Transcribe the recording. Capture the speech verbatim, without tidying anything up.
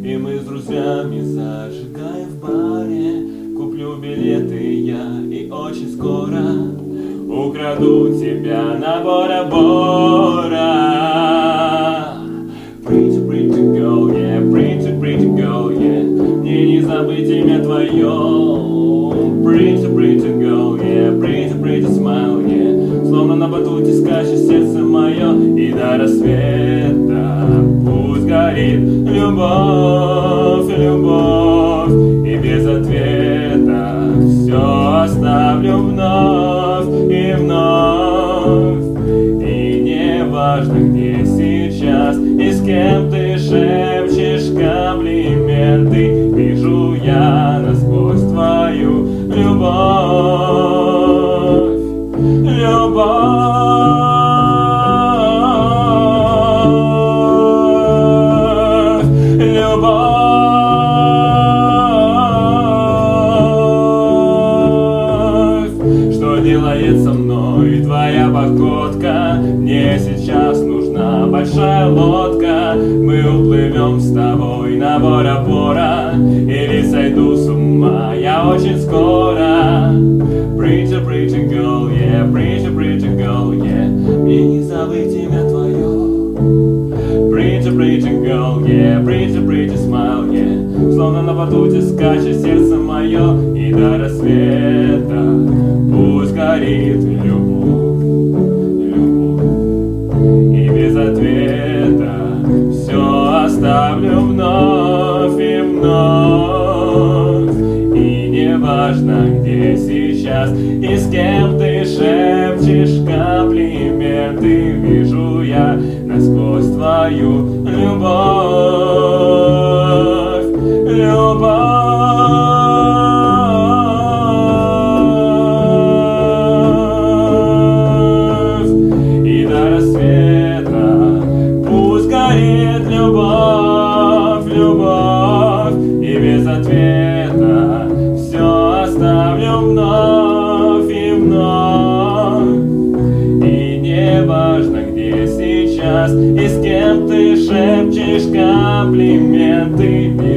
И мы с друзьями зажигаем в баре. Куплю билеты я и очень скоро украду тебя на Бора-Бора. Pretty, pretty girl, yeah, pretty, pretty girl, yeah. Мне не забыть имя твое. Pretty, pretty girl, yeah, pretty, pretty smile, yeah. Словно на батуте скачет сердце мое. И до рассвета пусть горит любовь, любовь. И без ответа все оставлю вновь и вновь. И не важно, где сейчас и с кем ты шепчешь комплименты. Вижу я насквозь твою любовь, любовь, любовь. Что делает со мной твоя походка? Мне сейчас нужна большая лодка. Мы уплывем с тобой на Бора-Бора. Или сойду с ума я очень скоро. Pretty, pretty girl, yeah, pretty, pretty girl, yeah. Мне не забыть имя твое. Pretty, pretty girl, yeah, pretty, pretty smile, yeah. Словно на батуте скачет сердце мое. И до рассвета пусть горит любовь, любовь. И без ответа все оставлю вновь и вновь. И не важно, где сейчас и с кем ты шепчешь комплименты. Вижу я насквозь твою любовь, любовь. И до рассвета пусть горит любовь, любовь. И без ответа все оставлю вновь и вновь. И не важно, где сейчас и с кем ты шепчешь комплименты.